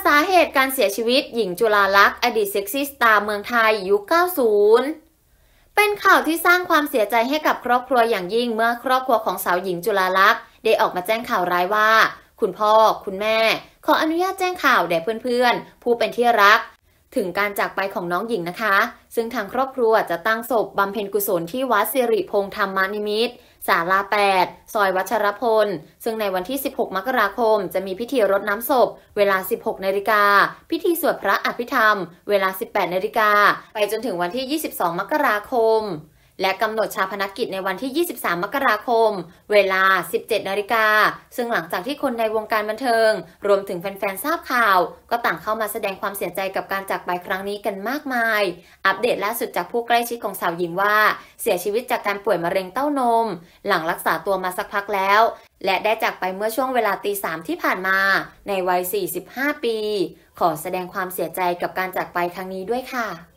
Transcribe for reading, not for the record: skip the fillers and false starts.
สาเหตุการเสียชีวิตหญิงจุฬาลักษณ์อดีตเซ็กซี่สตาร์เมืองไทยยุค 90 เป็นข่าวที่สร้างความเสียใจให้กับครอบครัวอย่างยิ่งเมื่อครอบครัวของสาวหญิงจุฬาลักษณ์ได้ออกมาแจ้งข่าวร้ายว่าคุณพ่อคุณแม่ขออนุญาตแจ้งข่าวแด่เพื่อนๆผู้เป็นที่รักถึงการจากไปของน้องหญิงนะคะซึ่งทางครอบครัวจะตั้งศพบำเพ็ญกุศลที่วัดสิริพงษ์ธรรมนิมิตรศาลา 8 ซอยวัชรพลซึ่งในวันที่ 16 มกราคมจะมีพิธีรดน้ำศพเวลา 16 นาฬิกาพิธีสวดพระอภิธรรมเวลา 18 นาฬิกาไปจนถึงวันที่ 22 มกราคมและกำหนดชาปนกิจในวันที่ 23 มกราคมเวลา 17 นาฬิกาซึ่งหลังจากที่คนในวงการบันเทิงรวมถึงแฟนๆทราบข่าวก็ต่างเข้ามาแสดงความเสียใจกับการจากไปครั้งนี้กันมากมายอัปเดตล่าสุดจากผู้ใกล้ชิดของสาวหญิงว่าเสียชีวิตจากการป่วยมะเร็งเต้านมหลังรักษาตัวมาสักพักแล้วและได้จากไปเมื่อช่วงเวลาตี 3ที่ผ่านมาในวัย 45 ปีขอแสดงความเสียใจกับการจากไปครั้งนี้ด้วยค่ะ